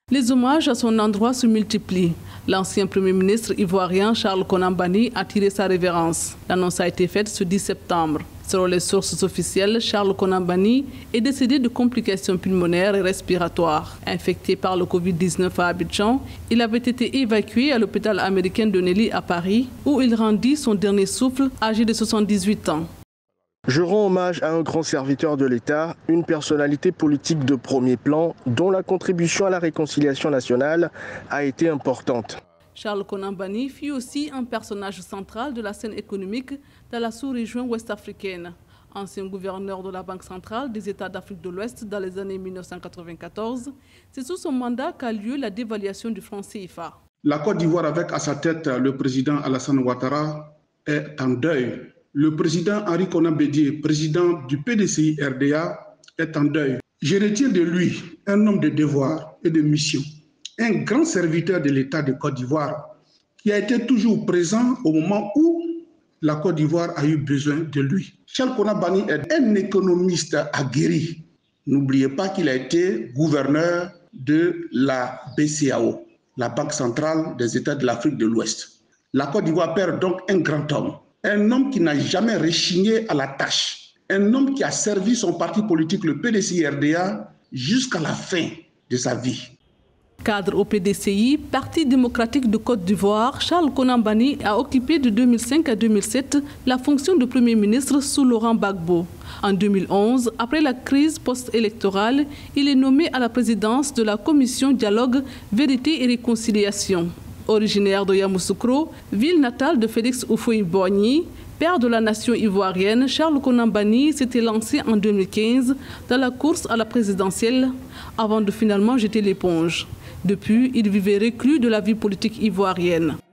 Les hommages à son endroit se multiplient. L'ancien Premier ministre ivoirien Charles Konan Banny a tiré sa révérence. L'annonce a été faite ce 10 septembre. Selon les sources officielles, Charles Konan Banny est décédé de complications pulmonaires et respiratoires. Infecté par le Covid-19 à Abidjan, il avait été évacué à l'hôpital américain de Nelly à Paris, où il rendit son dernier souffle, âgé de 78 ans. Je rends hommage à un grand serviteur de l'État, une personnalité politique de premier plan dont la contribution à la réconciliation nationale a été importante. Charles Konan Banny fut aussi un personnage central de la scène économique dans la sous-région ouest-africaine. Ancien gouverneur de la Banque centrale des États d'Afrique de l'Ouest dans les années 1994, c'est sous son mandat qu'a lieu la dévaluation du franc CFA. La Côte d'Ivoire, avec à sa tête le président Alassane Ouattara, est en deuil. Le président Henri Konan Bédié, président du PDCI RDA, est en deuil. Je retiens de lui un homme de devoir et de mission, un grand serviteur de l'État de Côte d'Ivoire qui a été toujours présent au moment où la Côte d'Ivoire a eu besoin de lui. Charles Konan Banny est un économiste aguerri. N'oubliez pas qu'il a été gouverneur de la BCEAO, la Banque centrale des États de l'Afrique de l'Ouest. La Côte d'Ivoire perd donc un grand homme. Un homme qui n'a jamais rechigné à la tâche. Un homme qui a servi son parti politique, le PDCI-RDA, jusqu'à la fin de sa vie. Cadre au PDCI, Parti démocratique de Côte d'Ivoire, Charles Konan Banny a occupé de 2005 à 2007 la fonction de Premier ministre sous Laurent Gbagbo. En 2011, après la crise post-électorale, il est nommé à la présidence de la commission Dialogue, Vérité et Réconciliation. Originaire de Yamoussoukro, ville natale de Félix Houphouët-Boigny, père de la nation ivoirienne, Charles Konan Banny s'était lancé en 2015 dans la course à la présidentielle avant de finalement jeter l'éponge. Depuis, il vivait reclus de la vie politique ivoirienne.